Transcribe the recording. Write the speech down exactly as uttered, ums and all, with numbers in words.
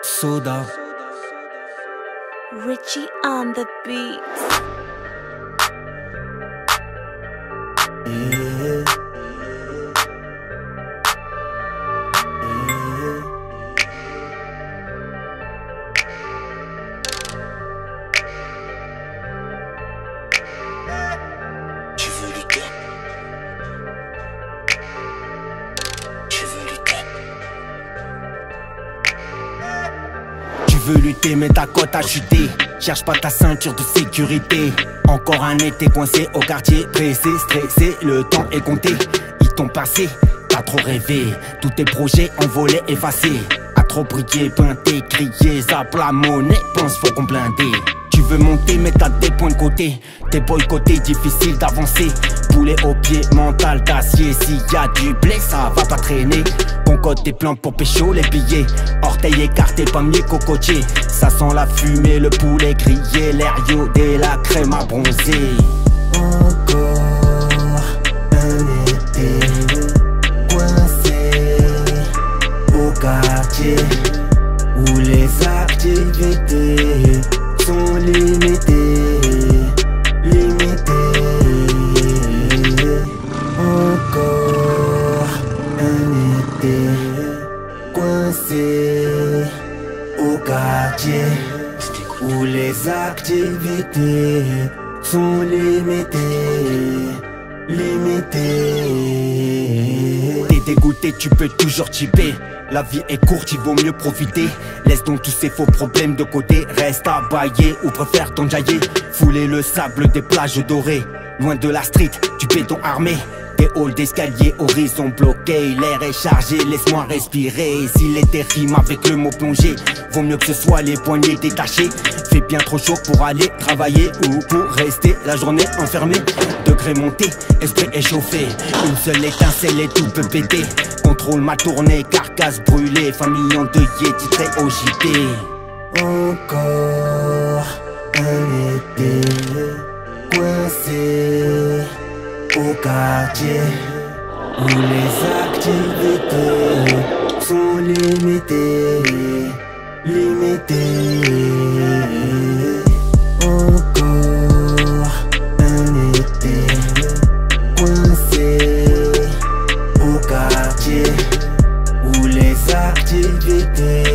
Soda. Richie on the beat. Yeah. Tu veux lutter? Tu veux lutter? Tu veux lutter mais ta cote a chuté. Cherche pas ta ceinture de sécurité. Encore un été coincé au quartier. Pressé, stressé, le temps est compté. Ils t'ont passé, t'as trop rêvé. Tous tes projets envolés, effacés. A trop brillé, peinté, crié, zappe la monnaie, pense faut qu'on blindé. Tu veux monter mais t'as des points de côté. T'es boycotté, difficile d'avancer. Poulet au pied, mental d'acier. S'il y a du blé, ça va pas traîner. Concorde tes plans pour pécho les billets. Orteil écarté, pas mieux cocotier. Ça sent la fumée, le poulet grillé. L'air iodé, la crème à bronzer. Encore un été coincé au quartier où les activités sont limitées, limitées. Encore un été coincé au quartier où les activités sont limitées, limitées. T'es dégoûté, tu peux toujours chipper. La vie est courte, il vaut mieux profiter. Laisse donc tous ces faux problèmes de côté. Reste à bailler ou préfère t'enjailler. Fouler le sable des plages dorées. Loin de la street, du béton armé. Des halls d'escalier, horizon bloqué. L'air est chargé, laisse-moi respirer. Si l'été rime avec le mot plongé, vaut mieux que ce soit les poignets détachés. Fait bien trop chaud pour aller travailler ou pour rester la journée enfermée. Degré monté, esprit échauffé. Une seule étincelle et tout peut péter. Contrôle ma tournée, carcasse brûlée. Famille endeuillée, titré au J T. Encore un été coincé au quartier où les activités sont limitées, limitées. Encore un été coincé au quartier où les activités